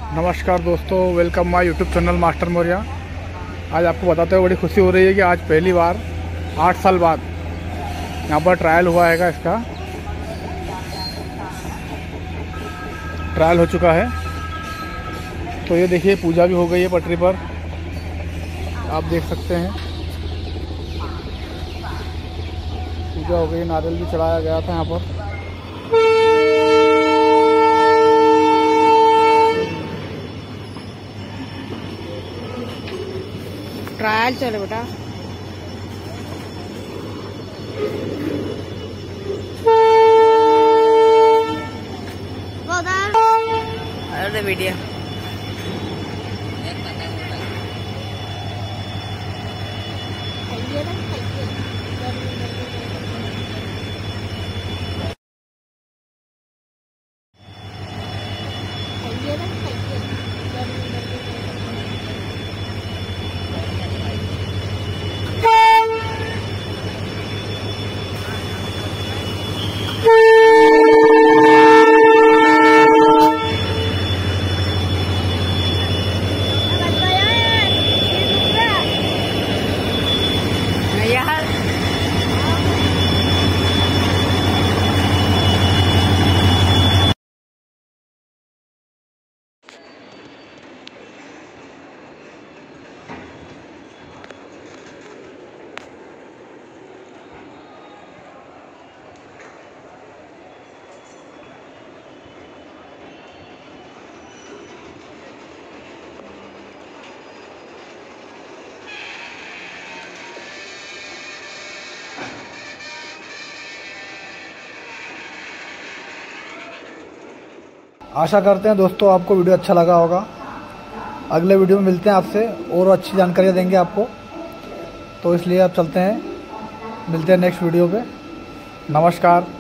नमस्कार दोस्तों, welcome my YouTube channel master Maurya. आज आपको बताते हुए बड़ी खुशी हो रही है कि आज पहली बार 8 साल बाद यहाँ पर ट्रायल हुआ है। इसका ट्रायल हो चुका है। तो ये देखिए, पूजा भी हो गई है पटरी पर, आप देख सकते हैं। पूजा हो गई, नारियल भी चढ़ाया गया था यहाँ पर। ट्रायल चले बेटा। अरे वीडियो आशा करते हैं दोस्तों आपको वीडियो अच्छा लगा होगा। अगले वीडियो में मिलते हैं आपसे और अच्छी जानकारियाँ देंगे आपको। तो इसलिए आप चलते हैं, मिलते हैं नेक्स्ट वीडियो पे। नमस्कार।